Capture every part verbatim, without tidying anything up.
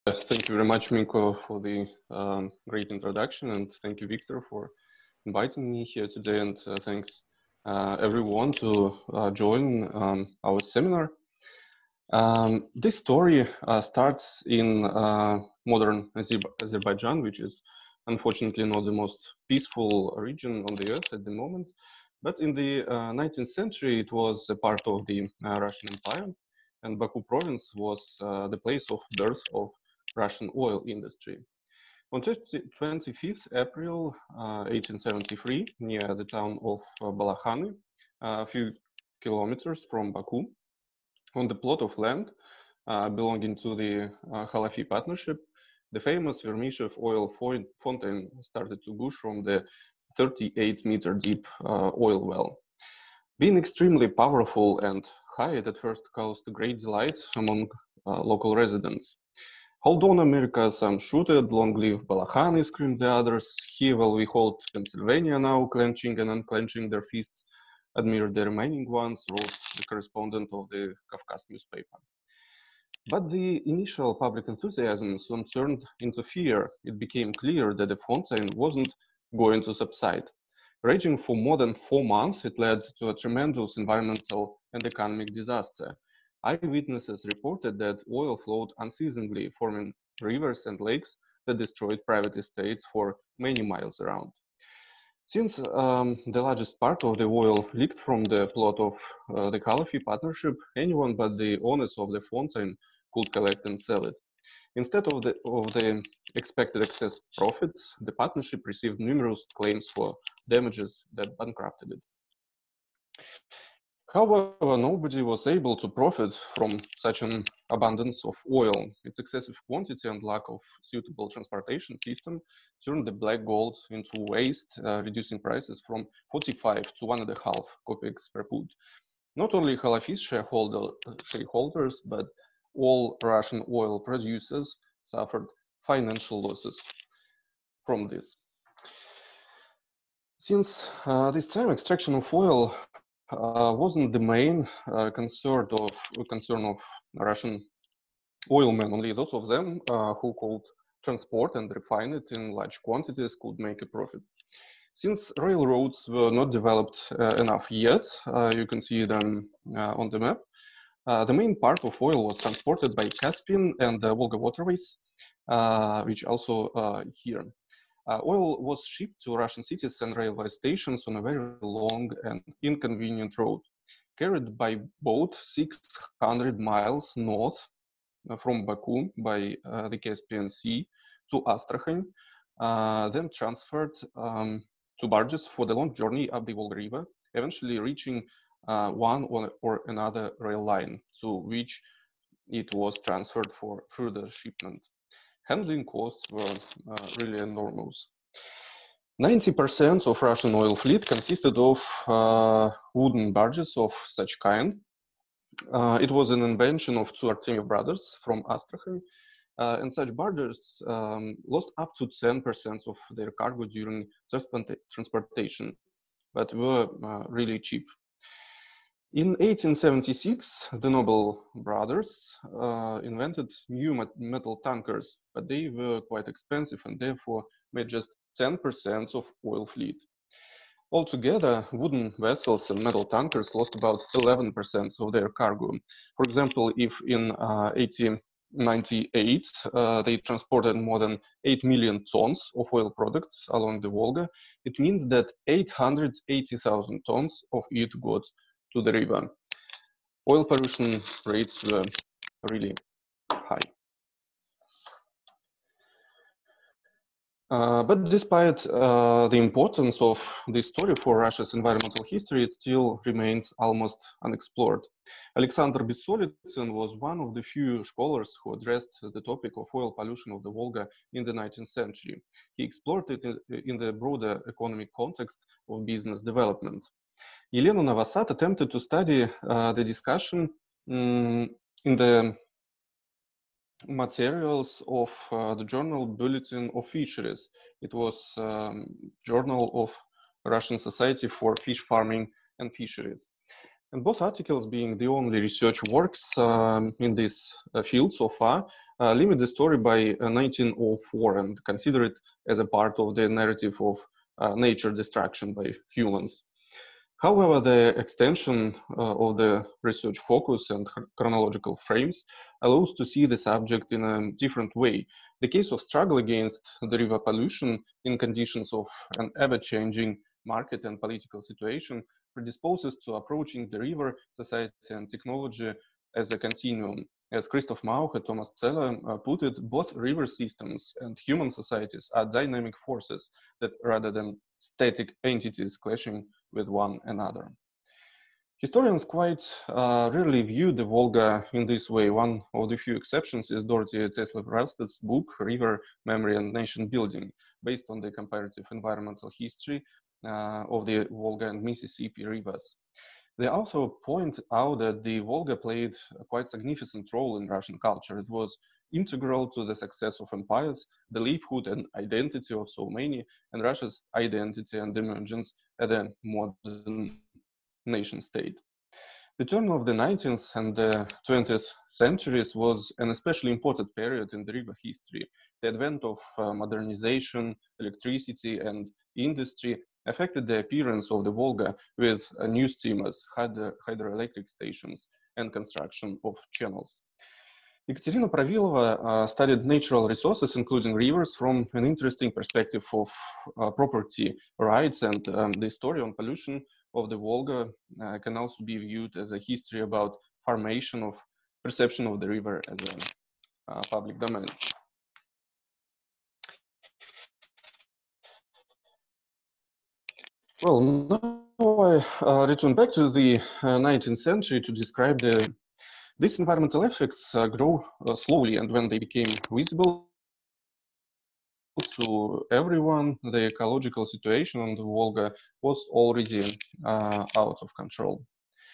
Thank you very much, Minko, for the um, great introduction, and thank you, Victor, for inviting me here today, and uh, thanks uh, everyone to uh, join um, our seminar. Um, this story uh, starts in uh, modern Azer Azerbaijan, which is unfortunately not the most peaceful region on the earth at the moment, but in the uh, nineteenth century it was a part of the uh, Russian Empire, and Baku province was uh, the place of birth of Russian oil industry. On twenty-fifth April uh, eighteen seventy-three, near the town of uh, Balakhany, uh, a few kilometers from Baku, on the plot of land uh, belonging to the uh, Halafi partnership, the famous Vermishchev oil fountain started to gush from the thirty-eight meter deep uh, oil well. Being extremely powerful and high, it at first caused great delight among uh, local residents. Hold on, America, some shooted, long live Balakhany, screamed the others. Here will we hold Pennsylvania now, clenching and unclenching their fists. Admire the remaining ones, wrote the correspondent of the Kafkas newspaper. But the initial public enthusiasm soon turned into fear. It became clear that the fountain wasn't going to subside. Raging for more than four months, it led to a tremendous environmental and economic disaster. Eyewitnesses reported that oil flowed unceasingly, forming rivers and lakes that destroyed private estates for many miles around. Since um, the largest part of the oil leaked from the plot of uh, the Halafi partnership, anyone but the owners of the fountain could collect and sell it. Instead of the, of the expected excess profits, the partnership received numerous claims for damages that bankrupted it. However, nobody was able to profit from such an abundance of oil. Its excessive quantity and lack of suitable transportation system turned the black gold into waste, uh, reducing prices from forty-five to one and a half kopecks per pud. Not only Halafi's shareholder, shareholders, but all Russian oil producers suffered financial losses from this. Since uh, this time, extraction of oil uh, wasn't the main uh, concern of concern of Russian oilmen. Only those of them uh, who could transport and refine it in large quantities could make a profit. Since railroads were not developed uh, enough yet, uh, you can see them uh, on the map. Uh, the main part of oil was transported by Caspian and the Volga waterways, uh, which also uh, here. Uh, oil was shipped to Russian cities and railway stations on a very long and inconvenient road, carried by boat six hundred miles north uh, from Baku by uh, the Caspian Sea to Astrakhan, uh, then transferred um, to barges for the long journey up the Volga River, eventually reaching uh, one or, or another rail line to which it was transferred for further shipment. Handling costs were uh, really enormous. ninety percent of Russian oil fleet consisted of uh, wooden barges of such kind. Uh, it was an invention of two Artemyev brothers from Astrakhan, uh, and such barges um, lost up to ten percent of their cargo during transportation, but were uh, really cheap. In eighteen seventy-six, the Noble brothers uh, invented new metal tankers, but they were quite expensive and therefore made just ten percent of oil fleet. Altogether, wooden vessels and metal tankers lost about eleven percent of their cargo. For example, if in uh, eighteen ninety-eight uh, they transported more than eight million tons of oil products along the Volga, it means that eight hundred eighty thousand tons of it got to the river. Oil pollution rates were really high. Uh, but despite uh, the importance of this story for Russia's environmental history, it still remains almost unexplored. Alexander Bessolitsyn was one of the few scholars who addressed the topic of oil pollution of the Volga in the nineteenth century. He explored it in the broader economic context of business development. Elena Novosad attempted to study uh, the discussion um, in the materials of uh, the journal Bulletin of Fisheries. It was a um, journal of Russian Society for Fish Farming and Fisheries. And both articles, being the only research works um, in this uh, field so far, uh, limit the story by uh, nineteen oh four and consider it as a part of the narrative of uh, nature destruction by humans. However, the extension uh, of the research focus and chronological frames allows to see the subject in a different way. The case of struggle against the river pollution in conditions of an ever-changing market and political situation predisposes to approaching the river, society, and technology as a continuum. As Christoph Mauch and Thomas Zeller uh, put it, both river systems and human societies are dynamic forces that, rather than static entities clashing with one another. Historians quite uh, rarely view the Volga in this way. One of the few exceptions is Dorothy Teslov-Ralstad's book, River, Memory and Nation Building, based on the comparative environmental history uh, of the Volga and Mississippi rivers. They also point out that the Volga played a quite significant role in Russian culture. It was integral to the success of empires, the livelihood and identity of so many, and Russia's identity and emergence as a modern nation state. The turn of the nineteenth and the twentieth centuries was an especially important period in the river history. The advent of uh, modernization, electricity, and industry affected the appearance of the Volga with uh, new steamers, hydro hydroelectric stations, and construction of channels. Ekaterina Pravilova uh, studied natural resources, including rivers, from an interesting perspective of uh, property rights, and um, the story on pollution of the Volga uh, can also be viewed as a history about formation of perception of the river as a uh, public domain. Well, now I uh, return back to the uh, nineteenth century to describe the these environmental effects uh, grow uh, slowly, and when they became visible to everyone, the ecological situation on the Volga was already uh, out of control.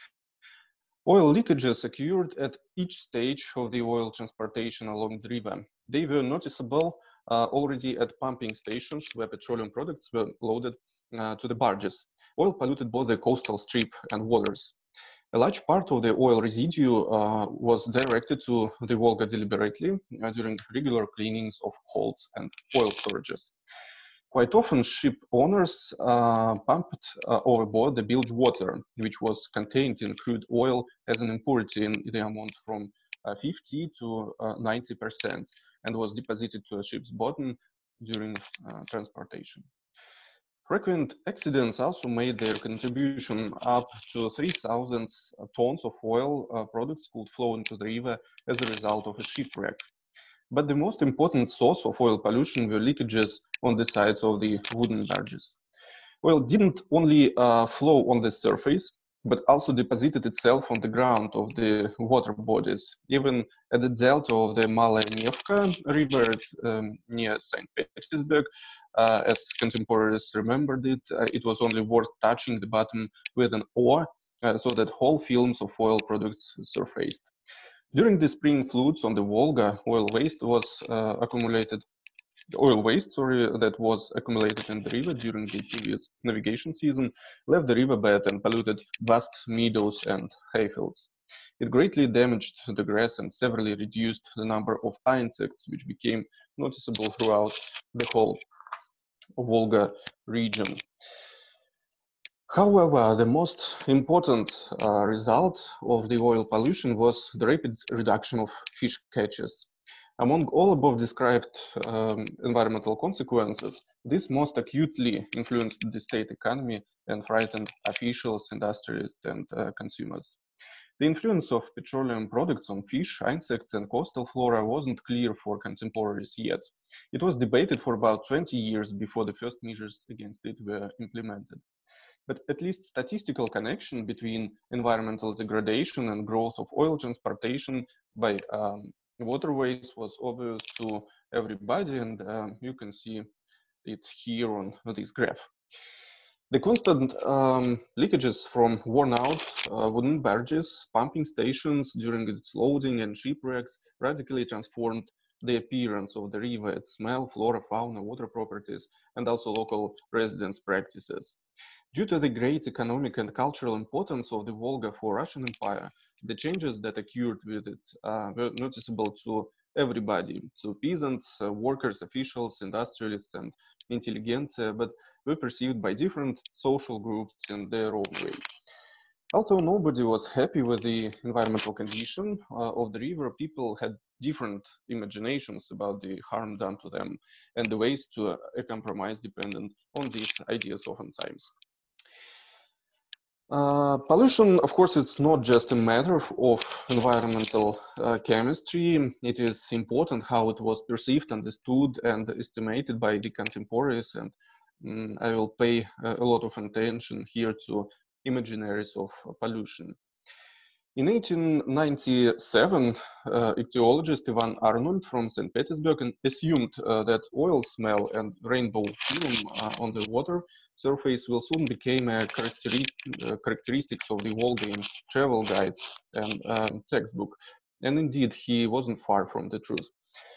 Oil leakages occurred at each stage of the oil transportation along the river. They were noticeable uh, already at pumping stations where petroleum products were loaded uh, to the barges. Oil polluted both the coastal strip and waters. A large part of the oil residue uh, was directed to the Volga deliberately uh, during regular cleanings of holds and oil storages. Quite often, ship owners uh, pumped uh, overboard the bilge water, which was contained in crude oil as an impurity in the amount from uh, fifty to ninety percent, and was deposited to a ship's bottom during uh, transportation. Frequent accidents also made their contribution. Up to three thousand tons of oil uh, products could flow into the river as a result of a shipwreck. But the most important source of oil pollution were leakages on the sides of the wooden barges. Oil didn't only uh, flow on the surface, but also deposited itself on the ground of the water bodies. Even at the delta of the Malaya Nevka River um, near Saint Petersburg, uh, as contemporaries remembered it, uh, it was only worth touching the bottom with an oar uh, so that whole films of oil products surfaced. During the spring floods on the Volga, oil waste was uh, accumulated oil waste, sorry, that was accumulated in the river during the previous navigation season left the riverbed and polluted vast meadows and hayfields. It greatly damaged the grass and severely reduced the number of insects, which became noticeable throughout the whole Volga region. However, the most important uh, result of the oil pollution was the rapid reduction of fish catches. Among all above described um, environmental consequences, this most acutely influenced the state economy and frightened officials, industrialists, and uh, consumers. The influence of petroleum products on fish, insects, and coastal flora wasn't clear for contemporaries yet. It was debated for about twenty years before the first measures against it were implemented. But at least statistical connection between environmental degradation and growth of oil transportation by um, waterways was obvious to everybody, and um, you can see it here on this graph. The constant um, leakages from worn-out uh, wooden barges, pumping stations during its loading, and shipwrecks radically transformed the appearance of the river, its smell, flora, fauna, water properties, and also local residents' practices. Due to the great economic and cultural importance of the Volga for Russian Empire, the changes that occurred with it uh, were noticeable to everybody, so peasants, uh, workers, officials, industrialists, and intelligentsia, but were perceived by different social groups in their own way. Although nobody was happy with the environmental condition uh, of the river, people had different imaginations about the harm done to them and the ways to uh, a compromise dependent on these ideas oftentimes. Uh, pollution, of course, it's not just a matter of, of environmental uh, chemistry. It is important how it was perceived, understood, and estimated by the contemporaries. And um, I will pay a lot of attention here to imaginaries of pollution. In eighteen ninety-seven, uh, ichthyologist Ivan Arnold from Saint Petersburg assumed uh, that oil smell and rainbow film uh, on the water surface will soon become a characteristic, uh, characteristics of the Volga in travel guides and um, textbook. And indeed, he wasn't far from the truth.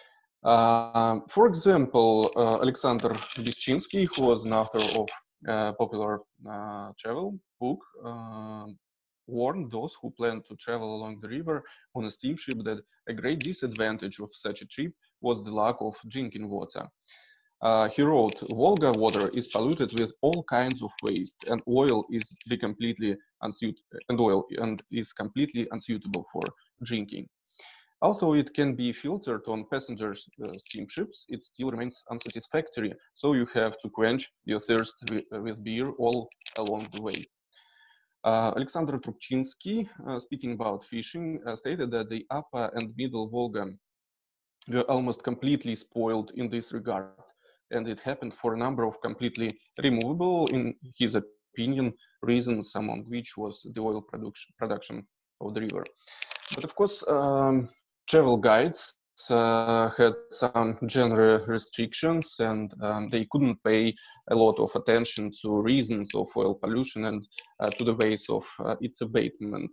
Uh, for example, uh, Alexander Bischinsky, who was an author of a popular uh, travel book, uh, warned those who planned to travel along the river on a steamship that a great disadvantage of such a trip was the lack of drinking water. Uh, he wrote, Volga water is polluted with all kinds of waste, and oil is the completely unsuit and oil and is completely unsuitable for drinking. Although it can be filtered on passengers' uh, steamships, it still remains unsatisfactory, so you have to quench your thirst with, uh, with beer all along the way. Uh, Alexander Trubchinsky, uh, speaking about fishing, uh, stated that the upper and middle Volga were almost completely spoiled in this regard, and it happened for a number of completely removable, in his opinion, reasons, among which was the oil production, production of the river. But of course, um, travel guides uh, had some general restrictions, and um, they couldn't pay a lot of attention to reasons of oil pollution and uh, to the ways of uh, its abatement.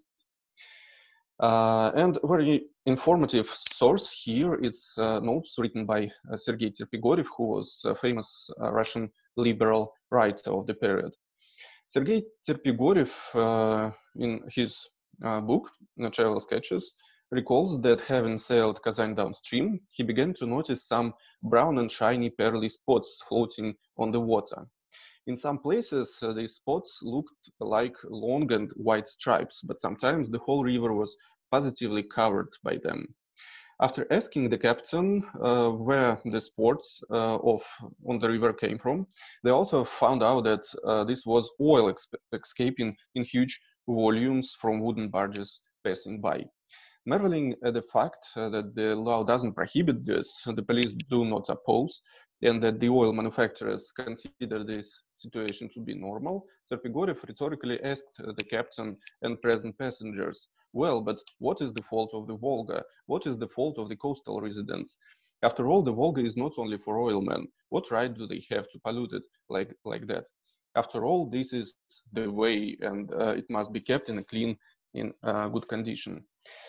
Uh, and very informative source here is uh, notes written by uh, Sergei Terpigoryev, who was a famous uh, Russian liberal writer of the period. Sergei Terpigoryev, uh, in his uh, book, Travel Sketches, recalls that having sailed Kazan downstream, he began to notice some brown and shiny pearly spots floating on the water. In some places, uh, these spots looked like long and white stripes, but sometimes the whole river was positively covered by them. After asking the captain uh, where the spots uh, of on the river came from, they also found out that uh, this was oil escaping in huge volumes from wooden barges passing by. Marveling at the fact uh, that the law doesn't prohibit this, the police do not oppose, and that the oil manufacturers consider this situation to be normal, Terpigoryev rhetorically asked uh, the captain and present passengers, well, but what is the fault of the Volga? What is the fault of the coastal residents? After all, the Volga is not only for oilmen. What right do they have to pollute it like, like that? After all, this is the way, and uh, it must be kept in a clean, in uh, good condition.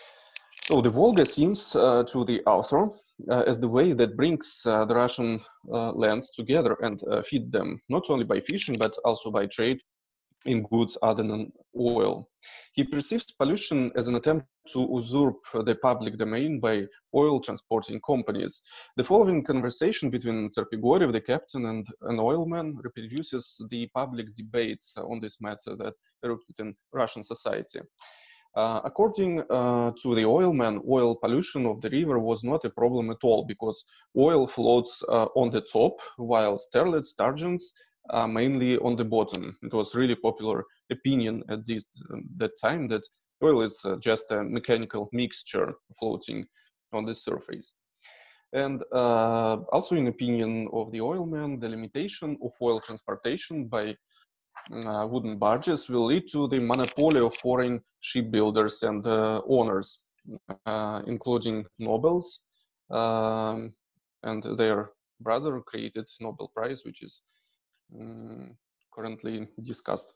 So the Volga seems uh, to the author uh, as the way that brings uh, the Russian uh, lands together and uh, feed them, not only by fishing, but also by trade in goods other than oil. He perceives pollution as an attempt to usurp the public domain by oil transporting companies. The following conversation between Terpigoryev, the captain, and an oilman reproduces the public debates on this matter that erupted in Russian society. Uh, according uh, to the oilman, oil pollution of the river was not a problem at all because oil floats uh, on the top, while sterlet sturgeons uh, mainly on the bottom. It was really popular opinion at this um, that time that oil is uh, just a mechanical mixture floating on the surface. And uh, also in opinion of the oilman, the limitation of oil transportation by uh, wooden barges will lead to the monopoly of foreign shipbuilders and uh, owners, uh, including nobles um, and their brother created Nobel Prize, which is um, currently discussed.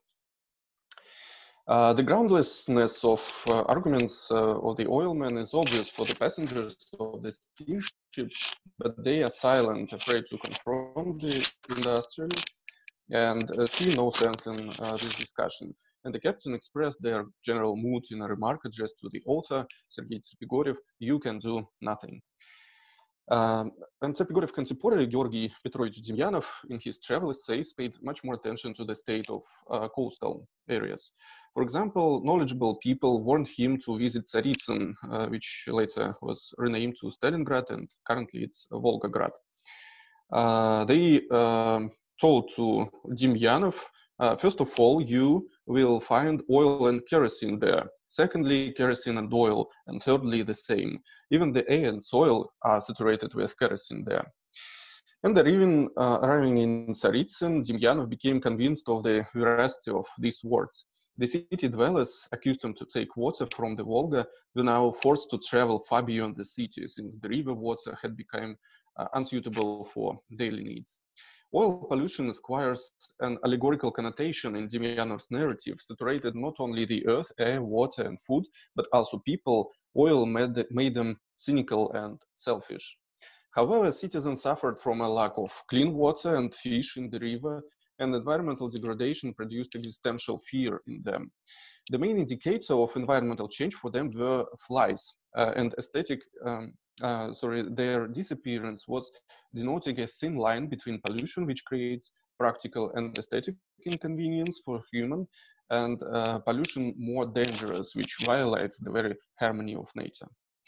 Uh, the groundlessness of uh, arguments uh, of the oilmen is obvious for the passengers of the steamship, but they are silent, afraid to confront the industrialists, and uh, see no sense in uh, this discussion. And the captain expressed their general mood in a remark addressed to the author, Sergei Terpigoryev, you can do nothing. Um, and Tripegoryev contemporary Georgy Petrovich Demyanov, in his travel essays, paid much more attention to the state of uh, coastal areas. For example, knowledgeable people warned him to visit Tsaritsyn, uh, which later was renamed to Stalingrad, and currently it's Volgograd. Uh, they um, told to Demyanov, uh, first of all, you will find oil and kerosene there. Secondly, kerosene and oil, and thirdly, the same. Even the air and soil are saturated with kerosene there. And arriving, uh, arriving in Tsaritsyn, Demyanov became convinced of the veracity of these words. The city dwellers, accustomed to take water from the Volga, were now forced to travel far beyond the city, since the river water had become uh, unsuitable for daily needs. Oil pollution acquires an allegorical connotation in Demyanov's narrative, saturated not only the earth, air, water, and food, but also people. Oil made, made them cynical and selfish. However, citizens suffered from a lack of clean water and fish in the river, and environmental degradation produced existential fear in them. The main indicator of environmental change for them were flies, uh, and aesthetic, um, uh, sorry, their disappearance was denoting a thin line between pollution, which creates practical and aesthetic inconvenience for human, and uh, pollution more dangerous, which violates the very harmony of nature.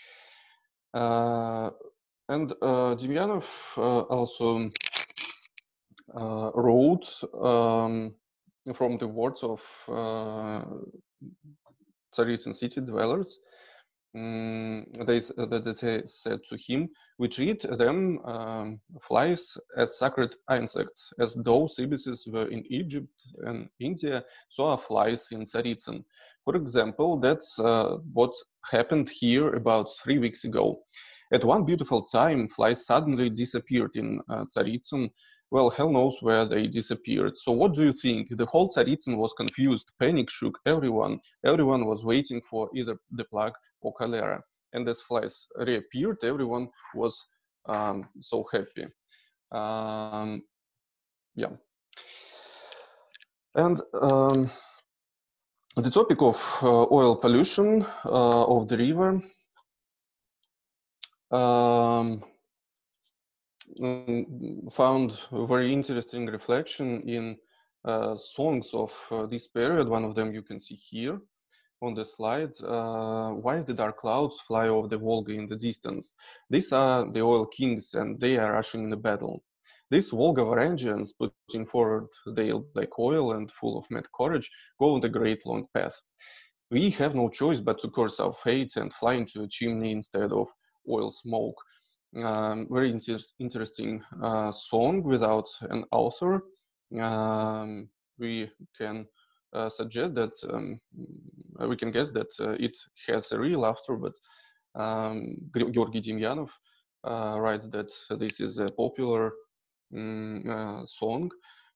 Uh, and uh, Demyanov uh, also uh, wrote um, from the words of uh, Tsaritsyn city dwellers. Um, they, that they said to him, we treat them um, flies as sacred insects, as those ibises were in Egypt and India, so are flies in Tsaritsyn. For example, that's uh, what happened here about three weeks ago. At one beautiful time, flies suddenly disappeared in uh, Tsaritsyn. Well, hell knows where they disappeared. So what do you think? The whole Tsaritsyn was confused, panic shook everyone. Everyone was waiting for either the plague or cholera. And as flies reappeared, everyone was um, so happy. Um, yeah. And um, the topic of uh, oil pollution uh, of the river um, found a very interesting reflection in uh, songs of uh, this period. One of them you can see here on the slide. Uh, why the dark clouds fly over the Volga in the distance? These are the oil kings, and they are rushing in the battle. These Volga Varangians, putting forward their black oil and full of mad courage, go on the great long path. We have no choice but to curse our fate and fly into a chimney instead of oil smoke. Um, very inter interesting uh, song without an author. Um, we can uh, suggest that um, we can guess that uh, it has a real author, but um, Georgy Demyanov uh, writes that this is a popular um, uh, song.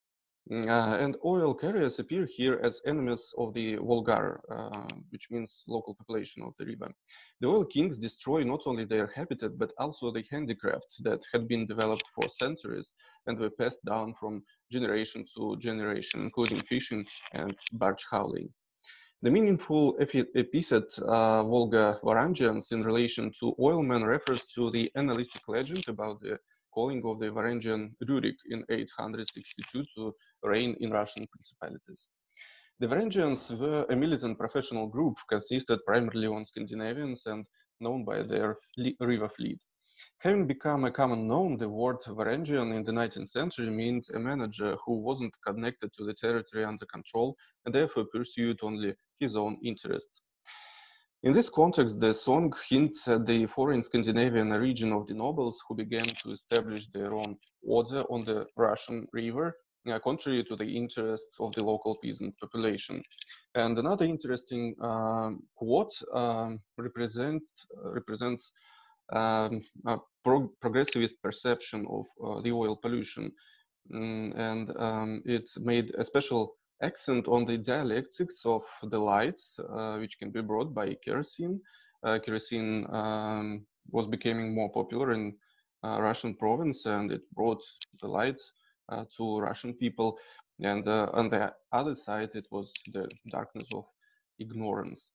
Uh, and oil carriers appear here as enemies of the Volgar, uh, which means local population of the river. The oil kings destroy not only their habitat, but also the handicrafts that had been developed for centuries and were passed down from generation to generation, including fishing and barge hauling. The meaningful epi epithet uh, Volga Varangians in relation to oilmen refers to the Annalistic legend about the calling of the Varangian Rurik in eight hundred sixty-two to reign in Russian principalities. The Varangians were a militant professional group consisted primarily of Scandinavians and known by their river fleet. Having become a common noun, the word Varangian in the nineteenth century meant a manager who wasn't connected to the territory under control and therefore pursued only his own interests. In this context, the song hints at the foreign Scandinavian origin of the nobles who began to establish their own order on the Russian river, uh, contrary to the interests of the local peasant population. And another interesting um, quote um, represent, uh, represents um, a pro progressivist perception of uh, the oil pollution. Mm, and um, it made a special accent on the dialectics of the light, uh, which can be brought by kerosene. Uh, kerosene um, was becoming more popular in uh, Russian province, and it brought the light uh, to Russian people. And uh, on the other side, it was the darkness of ignorance.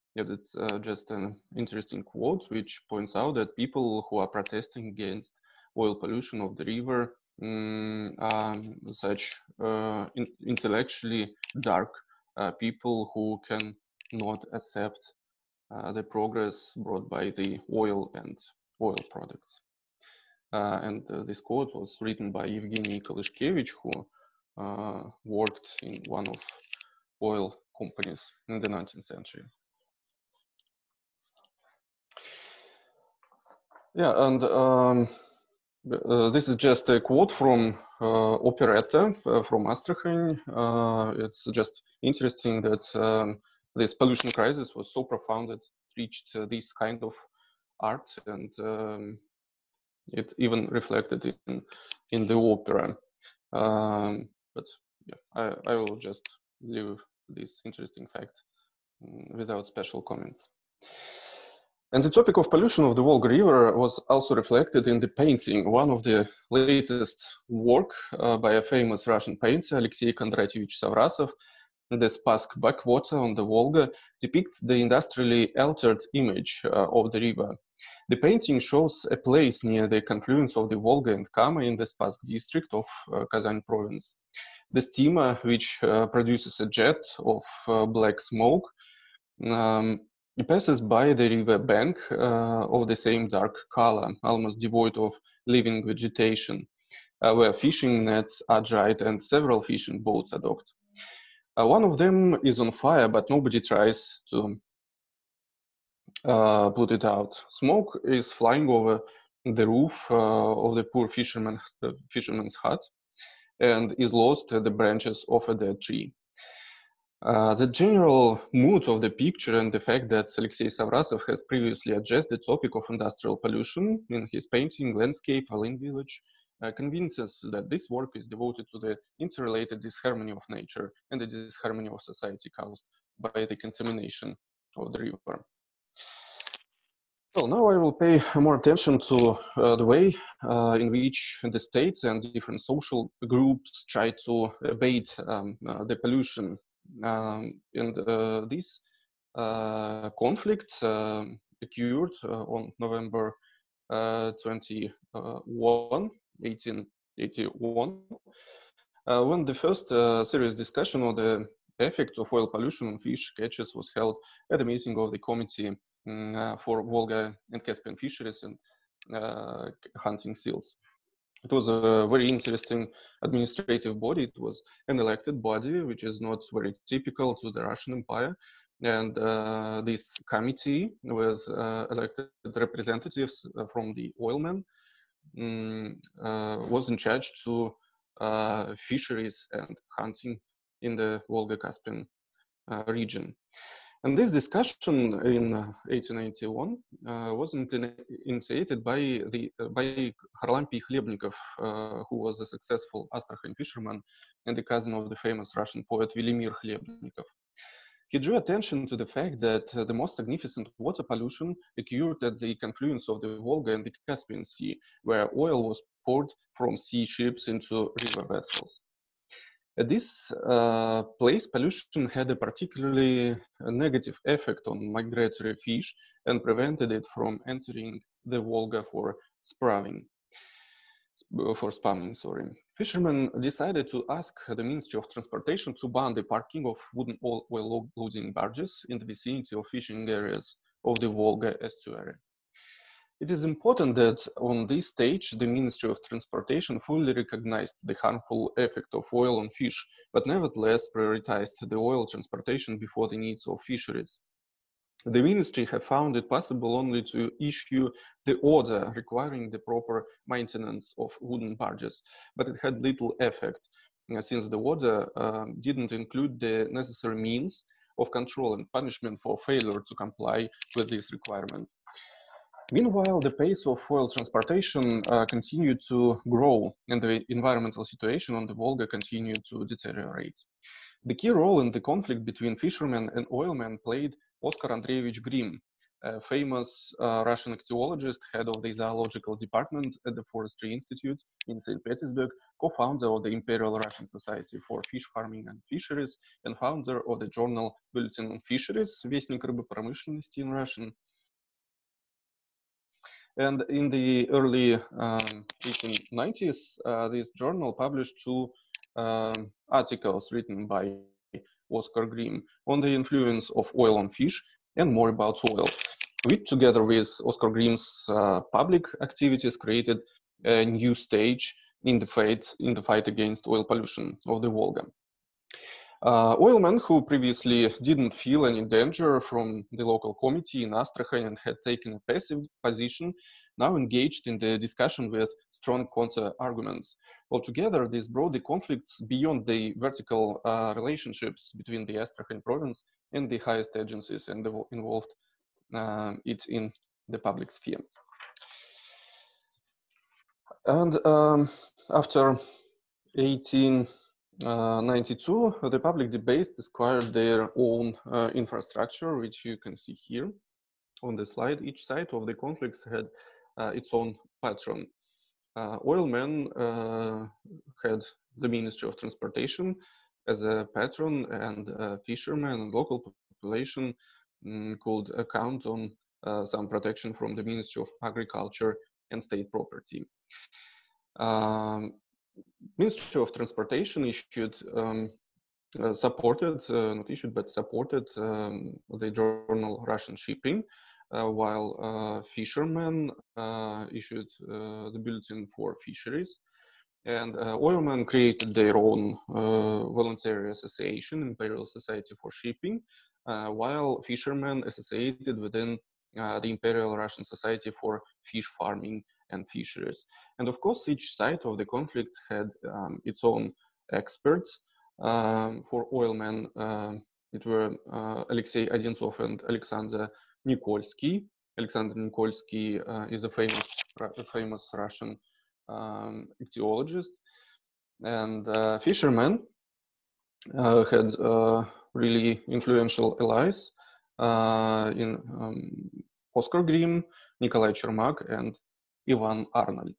Yeah, that's uh, just an interesting quote, which points out that people who are protesting against oil pollution of the river um, are such uh, in intellectually dark uh, people who can not accept uh, the progress brought by the oil and oil products. Uh, and uh, this quote was written by Evgeny Kalishkevich, who uh, worked in one of oil companies in the nineteenth century. Yeah, and um, uh, this is just a quote from uh, Operetta uh, from Astrakhan. Uh, it's just interesting that um, this pollution crisis was so profound that it reached uh, this kind of art, and um, it even reflected in in the opera. Um, but yeah, I, I will just leave this interesting fact um, without special comments. And the topic of pollution of the Volga River was also reflected in the painting. One of the latest work uh, by a famous Russian painter, Alexei Kondratyevich Savrasov, the Spassk backwater on the Volga, depicts the industrially altered image uh, of the river. The painting shows a place near the confluence of the Volga and Kama in the Spassk district of uh, Kazan province. The steamer, which uh, produces a jet of uh, black smoke, um, it passes by the river bank uh, of the same dark color, almost devoid of living vegetation, uh, where fishing nets are dried and several fishing boats are docked. Uh, one of them is on fire, but nobody tries to uh, put it out. Smoke is flying over the roof uh, of the poor fisherman, the fisherman's hut, and is lost at the branches of a dead tree. Uh, the general mood of the picture and the fact that Alexei Savrasov has previously addressed the topic of industrial pollution in his painting Landscape, Volyn Village, uh, convinces that this work is devoted to the interrelated disharmony of nature and the disharmony of society caused by the contamination of the river. Well, now I will pay more attention to uh, the way uh, in which the states and different social groups try to abate um, uh, the pollution. Um, and uh, this uh, conflict uh, occurred uh, on November uh, twenty-first, eighteen eighty-one, uh, when the first uh, serious discussion on the effect of oil pollution on fish catches was held at a meeting of the Committee uh, for Volga and Caspian Fisheries and uh, Hunting Seals. It was a very interesting administrative body. It was an elected body, which is not very typical to the Russian Empire. And uh, this committee with uh, elected representatives from the oilmen um, uh, was in charge to uh, fisheries and hunting in the Volga-Caspian uh, region. And this discussion in eighteen ninety-one uh, was initiated by the uh, by Kharlampy Khlebnikov, uh, who was a successful Astrakhan fisherman and the cousin of the famous Russian poet Velimir Khlebnikov. He drew attention to the fact that uh, the most significant water pollution occurred at the confluence of the Volga and the Caspian Sea, where oil was poured from sea ships into river vessels. At this uh, place, pollution had a particularly negative effect on migratory fish and prevented it from entering the Volga for spawning. For spamming, sorry. Fishermen decided to ask the Ministry of Transportation to ban the parking of wooden oil loading barges in the vicinity of fishing areas of the Volga estuary. It is important that on this stage, the Ministry of Transportation fully recognized the harmful effect of oil on fish, but nevertheless prioritized the oil transportation before the needs of fisheries. The ministry have found it possible only to issue the order requiring the proper maintenance of wooden barges, but it had little effect uh, since the order uh, didn't include the necessary means of control and punishment for failure to comply with these requirements. Meanwhile, the pace of oil transportation uh, continued to grow and the environmental situation on the Volga continued to deteriorate. The key role in the conflict between fishermen and oilmen played Oskar Andreevich Grimm, a famous uh, Russian ichthyologist, head of the zoological department at the Forestry Institute in Saint Petersburg, co-founder of the Imperial Russian Society for Fish Farming and Fisheries, and founder of the journal Bulletin on Fisheries, Вестник рыбопромышленности in Russian. And in the early um, eighteen nineties, uh, this journal published two um, articles written by Oskar Grimm on the influence of oil on fish and more about soil, which together with Oskar Grimm's uh, public activities created a new stage in the fight, in the fight against oil pollution of the Volga. Uh, oilmen who previously didn't feel any danger from the local committee in Astrakhan and had taken a passive position now engaged in the discussion with strong counter-arguments. Altogether, this brought the conflicts beyond the vertical uh, relationships between the Astrakhan province and the highest agencies and the, involved uh, it in the public sphere. And um, after eighteen ninety-two, the public debates acquired their own uh, infrastructure, which you can see here on the slide. Each side of the conflicts had uh, its own patron. Uh, oilmen uh, had the Ministry of Transportation as a patron, and uh, fishermen and local population um, could count on uh, some protection from the Ministry of Agriculture and State Property. Um, Ministry of Transportation issued, um, uh, supported, uh, not issued, but supported um, the journal Russian Shipping, uh, while uh, fishermen uh, issued uh, the Bulletin for Fisheries. And uh, oilmen created their own uh, voluntary association, Imperial Society for Shipping, uh, while fishermen associated within uh, the Imperial Russian Society for Fish Farming and Fisheries. And of course, each side of the conflict had um, its own experts. Um, for oilmen, uh, it were uh, Alexei Odintsov and Alexander Nikolsky. Alexander Nikolsky uh, is a famous, a famous Russian um, ichthyologist. And uh, fishermen uh, had uh, really influential allies uh, in um, Oskar Grimm, Nikolai Chermak, and Ivan Arnold.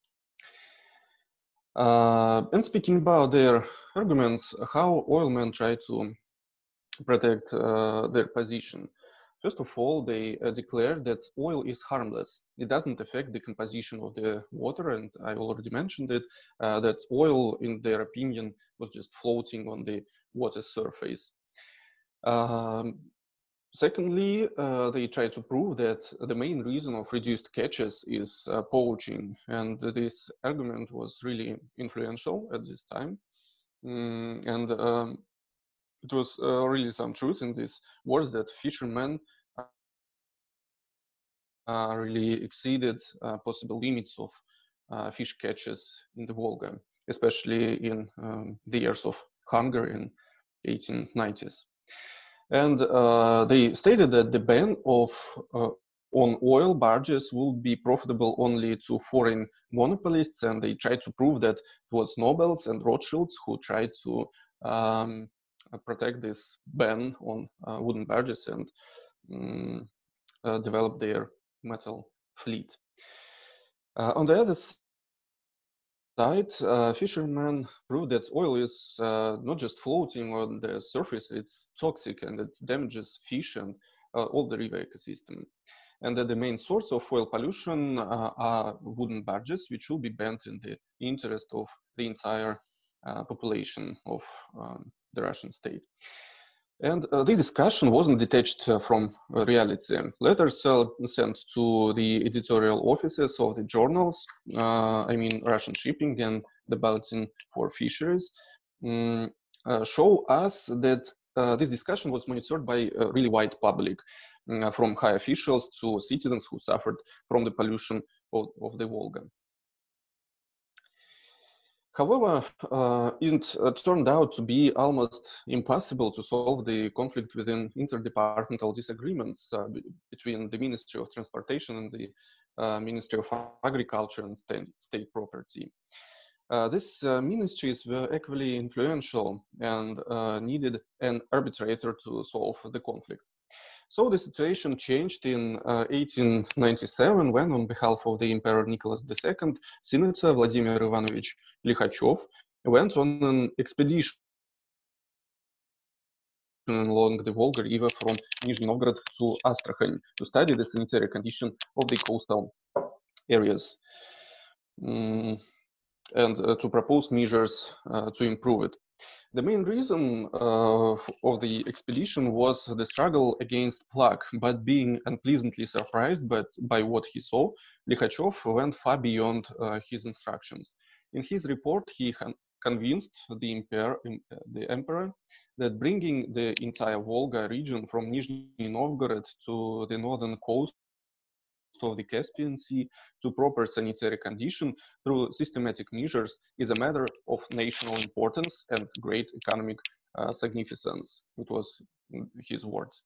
Uh, and speaking about their arguments, how oilmen try to protect uh, their position. First of all, they uh, declare that oil is harmless. It doesn't affect the composition of the water, and I already mentioned it, uh, that oil, in their opinion, was just floating on the water surface. Um, Secondly, uh, they try to prove that the main reason of reduced catches is uh, poaching, and this argument was really influential at this time. Mm, and um, it was uh, really some truth in this was that fishermen uh, really exceeded uh, possible limits of uh, fish catches in the Volga, especially in um, the years of hunger in eighteen nineties. And uh, they stated that the ban of uh, on oil barges will be profitable only to foreign monopolists, and they tried to prove that it was Nobels and Rothschilds who tried to um, protect this ban on uh, wooden barges and um, uh, develop their metal fleet. Uh, on the other side, uh, fishermen proved that oil is uh, not just floating on the surface, it's toxic and it damages fish and uh, all the river ecosystem. And that the main source of oil pollution uh, are wooden barges, which will be banned in the interest of the entire uh, population of um, the Russian state. And uh, this discussion wasn't detached uh, from uh, reality. Letters uh, sent to the editorial offices of the journals, uh, I mean Russian Shipping and the Bulletin for Fisheries, um, uh, show us that uh, this discussion was monitored by a really wide public, uh, from high officials to citizens who suffered from the pollution of, of the Volga. However, uh, it uh, turned out to be almost impossible to solve the conflict within interdepartmental disagreements uh, between the Ministry of Transportation and the uh, Ministry of Agriculture and State, state Property. Uh, these uh, ministries were equally influential and uh, needed an arbitrator to solve the conflict. So the situation changed in uh, eighteen ninety-seven when, on behalf of the Emperor Nicholas the Second, Sinitsa Vladimir Ivanovich Likhachev went on an expedition along the Volga River from Nizhny Novgorod to Astrakhan to study the sanitary condition of the coastal areas um, and uh, to propose measures uh, to improve it. The main reason uh, of the expedition was the struggle against plague, but being unpleasantly surprised by, by what he saw, Likhachev went far beyond uh, his instructions. In his report, he convinced the emperor, the emperor that bringing the entire Volga region from Nizhny Novgorod to the northern coast of the Caspian Sea to proper sanitary condition through systematic measures is a matter of national importance and great economic uh, significance. It was his words.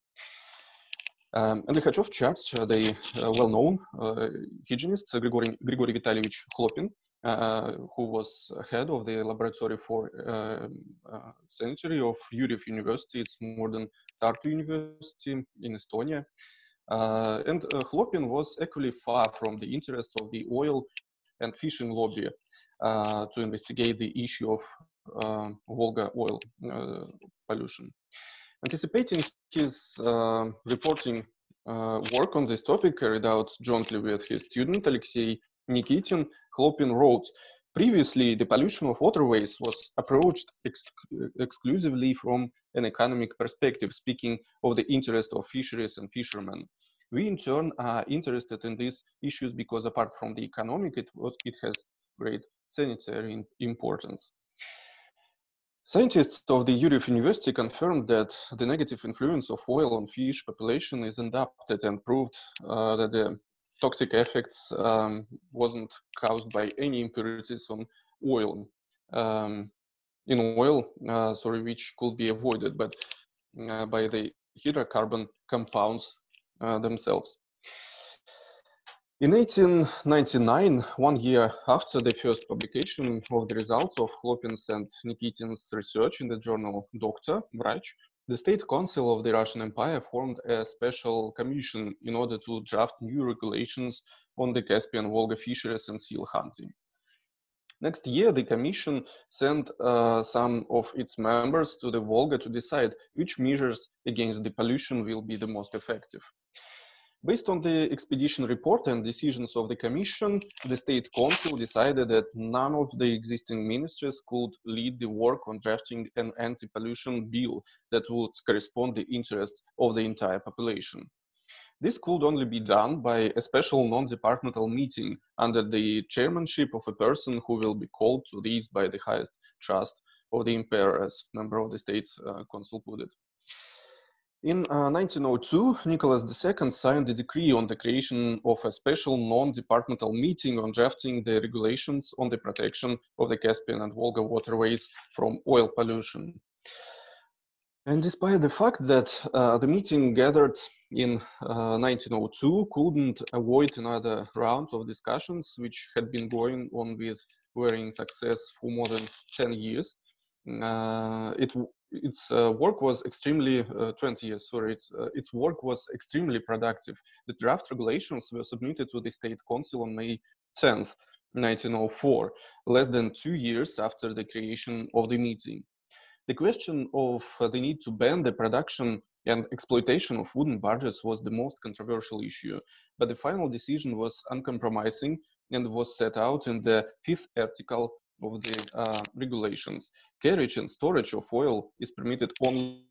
Um, and Likhachev charged uh, the uh, well-known uh, hygienist Grigory, Grigory Vitalyevich Khlopin, uh, who was head of the laboratory for uh, uh, sanitary of Yuriev University. It's modern Tartu University in Estonia. Uh, and uh, Khlopin was equally far from the interests of the oil and fishing lobby uh, to investigate the issue of uh, Volga oil uh, pollution. Anticipating his uh, reporting uh, work on this topic carried out jointly with his student Alexei Nikitin, Khlopin wrote, previously the pollution of waterways was approached ex exclusively from an economic perspective, speaking of the interest of fisheries and fishermen. We in turn are interested in these issues because apart from the economic, it, was, it has great sanitary importance. Scientists of the Yuriev University confirmed that the negative influence of oil on fish population is adapted and proved uh, that the toxic effects um, wasn't caused by any impurities on oil, um, in oil, uh, sorry, which could be avoided, but uh, by the hydrocarbon compounds uh, themselves. In eighteen ninety-nine, one year after the first publication of the results of Khlopin's and Nikitin's research in the journal Doctor, Vrach, the State Council of the Russian Empire formed a special commission in order to draft new regulations on the Caspian Volga fisheries and seal hunting. Next year, the commission sent uh, some of its members to the Volga to decide which measures against the pollution will be the most effective. Based on the expedition report and decisions of the Commission, the State Council decided that none of the existing ministries could lead the work on drafting an anti-pollution bill that would correspond to the interests of the entire population. This could only be done by a special non-departmental meeting under the chairmanship of a person who will be called to these by the highest trust of the emperor, as member of the State uh, Council put it. In uh, nineteen oh two, Nicholas the Second signed a decree on the creation of a special non-departmental meeting on drafting the regulations on the protection of the Caspian and Volga waterways from oil pollution. And despite the fact that uh, the meeting gathered in uh, nineteen oh two couldn't avoid another round of discussions, which had been going on with varying success for more than ten years, uh, it its uh, work was extremely uh, twenty years sorry its, uh, its work was extremely productive. The draft regulations were submitted to the State Council on May tenth, nineteen oh four, less than two years after the creation of the meeting. The question of uh, the need to ban the production and exploitation of wooden barges was the most controversial issue, but the final decision was uncompromising and was set out in the fifth article of the uh, regulations. Carriage and storage of oil is permitted only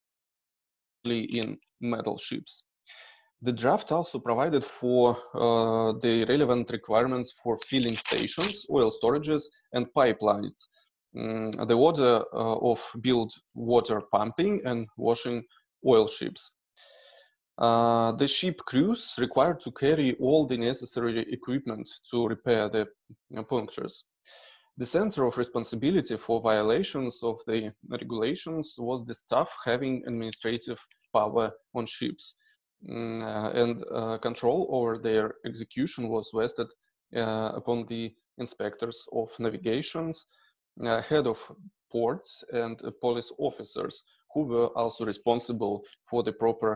in metal ships. The draft also provided for uh, the relevant requirements for filling stations, oil storages, and pipelines, um, the order uh, of build water pumping and washing oil ships. Uh, the ship crews required to carry all the necessary equipment to repair the uh, punctures. The center of responsibility for violations of the regulations was the staff having administrative power on ships, mm, uh, and uh, control over their execution was vested uh, upon the inspectors of navigations, uh, head of ports, and uh, police officers, who were also responsible for the proper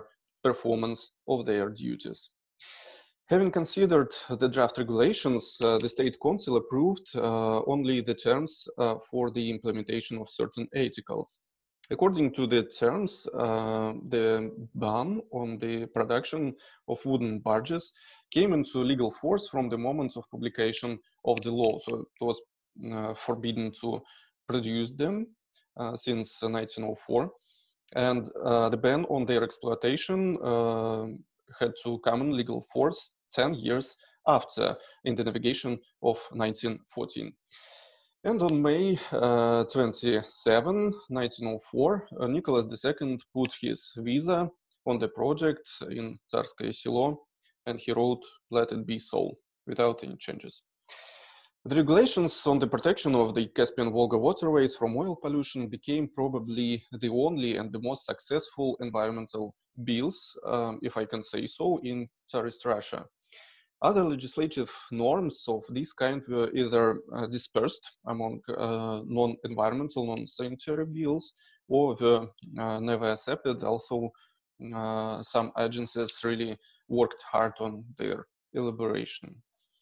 performance of their duties. Having considered the draft regulations, uh, the State Council approved uh, only the terms uh, for the implementation of certain articles. According to the terms, uh, the ban on the production of wooden barges came into legal force from the moment of publication of the law. So it was uh, forbidden to produce them uh, since nineteen oh four. And uh, the ban on their exploitation uh, had to come in legal force ten years after, in the navigation of nineteen fourteen. And on May uh, twenty-seventh, nineteen oh four, uh, Nicholas the Second put his visa on the project in Tsarskoye Selo, and he wrote, "Let it be so," without any changes. The regulations on the protection of the Caspian-Volga waterways from oil pollution became probably the only and the most successful environmental bills, um, if I can say so, in Tsarist Russia. Other legislative norms of this kind were either uh, dispersed among uh, non-environmental, non-sanitary bills, or were uh, never accepted, although uh, some agencies really worked hard on their elaboration.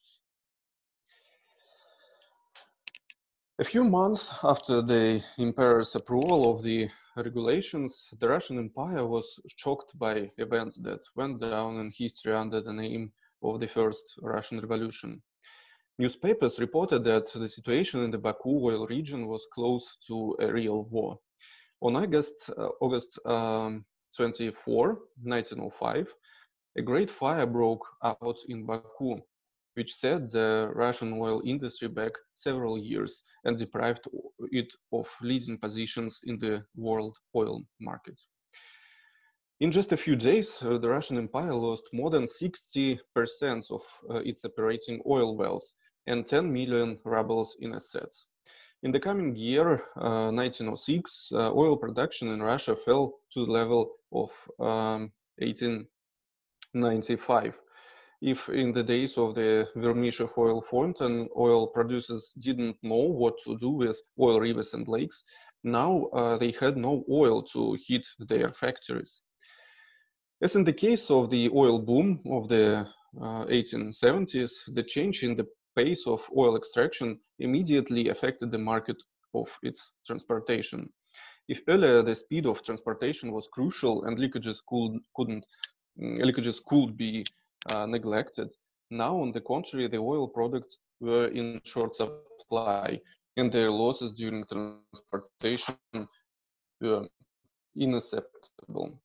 A few months after the emperor's approval of the regulations, the Russian Empire was shocked by events that went down in history under the name of the First Russian Revolution. Newspapers reported that the situation in the Baku oil region was close to a real war. On August, uh, August um, twenty-fourth, nineteen oh five, a great fire broke out in Baku, which set the Russian oil industry back several years and deprived it of leading positions in the world oil market. In just a few days, uh, the Russian Empire lost more than sixty percent of uh, its operating oil wells and ten million rubles in assets. In the coming year, uh, nineteen oh six, uh, oil production in Russia fell to the level of um, eighteen ninety-five. If in the days of the Vermishov oil fountain, oil producers didn't know what to do with oil rivers and lakes, now uh, they had no oil to heat their factories. As in the case of the oil boom of the uh, eighteen seventies, the change in the pace of oil extraction immediately affected the market of its transportation. If earlier the speed of transportation was crucial and leakages could, couldn't, leakages could be uh, neglected, now on the contrary, the oil products were in short supply and their losses during transportation were unacceptable.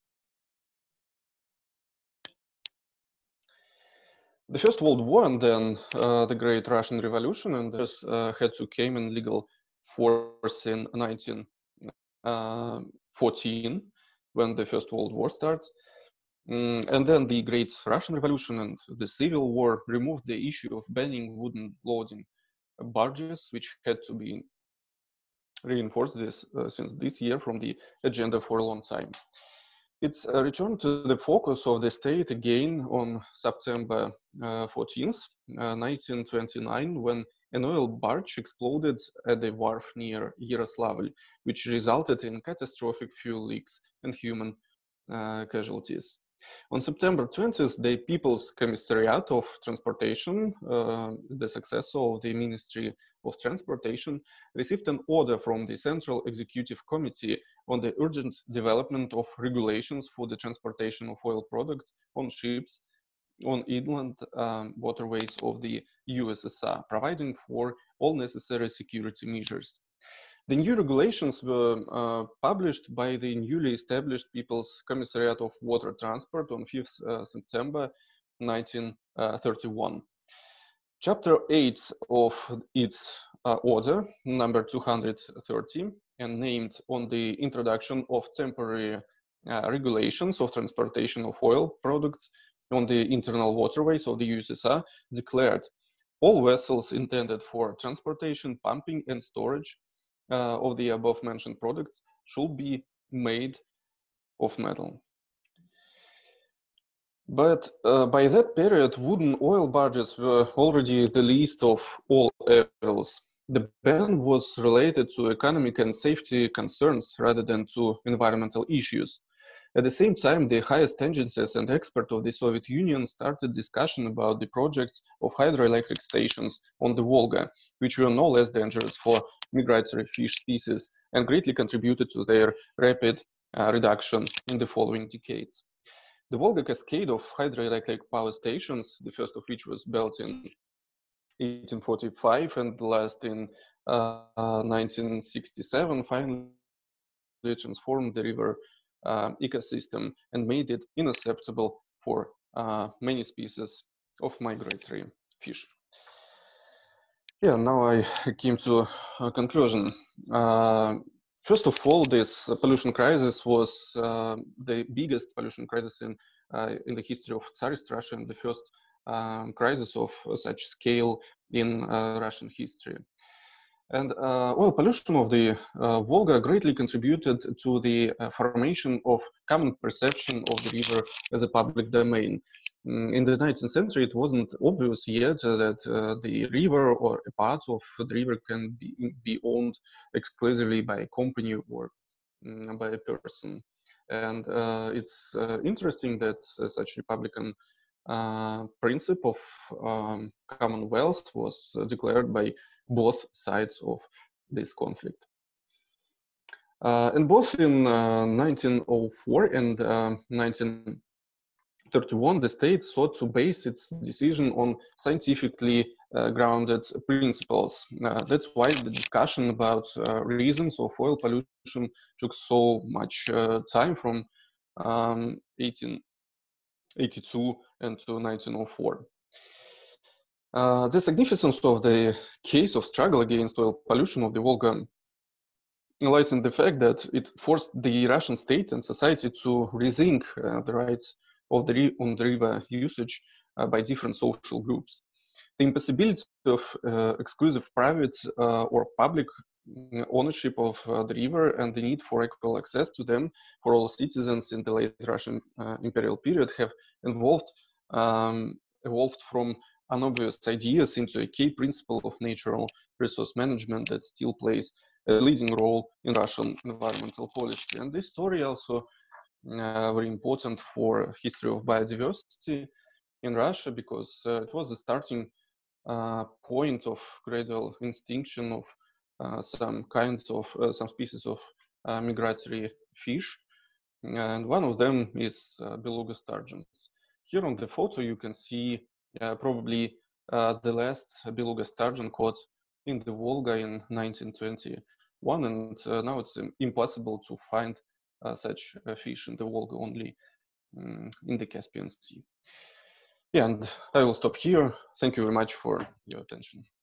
The First World War and then uh, the Great Russian Revolution and this uh, had to came in legal force in nineteen fourteen when the First World War starts. Um, and then the Great Russian Revolution and the Civil War removed the issue of banning wooden loading barges, which had to be reinforced this, uh, since this year from the agenda for a long time. It's uh, returned to the focus of the state again on September uh, fourteenth, uh, nineteen twenty-nine, when an oil barge exploded at the wharf near Yaroslavl, which resulted in catastrophic fuel leaks and human uh, casualties. On September twentieth, the People's Commissariat of Transportation, uh, the successor of the Ministry of Transportation, received an order from the Central Executive Committee on the urgent development of regulations for the transportation of oil products on ships on inland um, waterways of the U S S R, providing for all necessary security measures. The new regulations were uh, published by the newly established People's Commissariat of Water Transport on fifth uh, September nineteen thirty-one. Chapter eight of its uh, order, number two hundred thirty, and named on the introduction of temporary uh, regulations of transportation of oil products on the internal waterways of the U S S R, declared all vessels intended for transportation, pumping, and storage Uh, of the above mentioned products should be made of metal. But uh, by that period, wooden oil barges were already the least of all evils. The ban was related to economic and safety concerns rather than to environmental issues. At the same time, the highest agencies and experts of the Soviet Union started discussion about the projects of hydroelectric stations on the Volga, which were no less dangerous for migratory fish species and greatly contributed to their rapid uh, reduction in the following decades. The Volga cascade of hydroelectric power stations, the first of which was built in eighteen forty-five and the last in uh, nineteen sixty-seven, finally transformed the river uh, ecosystem and made it unacceptable for uh, many species of migratory fish. Yeah, now I came to a conclusion. Uh, first of all, this pollution crisis was uh, the biggest pollution crisis in, uh, in the history of Tsarist Russia and the first um, crisis of such scale in uh, Russian history. And uh, oil pollution of the uh, Volga greatly contributed to the uh, formation of common perception of the river as a public domain. In the nineteenth century, it wasn't obvious yet uh, that uh, the river or a part of the river can be, be owned exclusively by a company or um, by a person. And uh, it's uh, interesting that uh, such Republican uh, principle of um, commonwealth was uh, declared by both sides of this conflict. Uh, and both in uh, nineteen oh four and uh, nineteen thirty-one, the state sought to base its decision on scientifically uh, grounded principles. Uh, that's why the discussion about uh, reasons of oil pollution took so much uh, time from um, eighteen eighty-two and to nineteen oh four. Uh, the significance of the case of struggle against oil pollution of the Volga lies in the fact that it forced the Russian state and society to rethink uh, the rights of the, on the river usage uh, by different social groups. The impossibility of uh, exclusive private uh, or public ownership of uh, the river and the need for equal access to them for all citizens in the late Russian uh, imperial period have evolved, um, evolved from unobvious ideas into a key principle of natural resource management that still plays a leading role in Russian environmental policy. And this story also uh, very important for history of biodiversity in Russia, because uh, it was the starting uh, point of gradual extinction of uh, some kinds of, uh, some species of uh, migratory fish. And one of them is uh, beluga sturgeons. Here on the photo, you can see uh, probably uh, the last beluga sturgeon caught in the Volga in nineteen twenty-one, and uh, now it's impossible to find uh, such a fish in the Volga, only um, in the Caspian Sea. Yeah, and I will stop here. Thank you very much for your attention.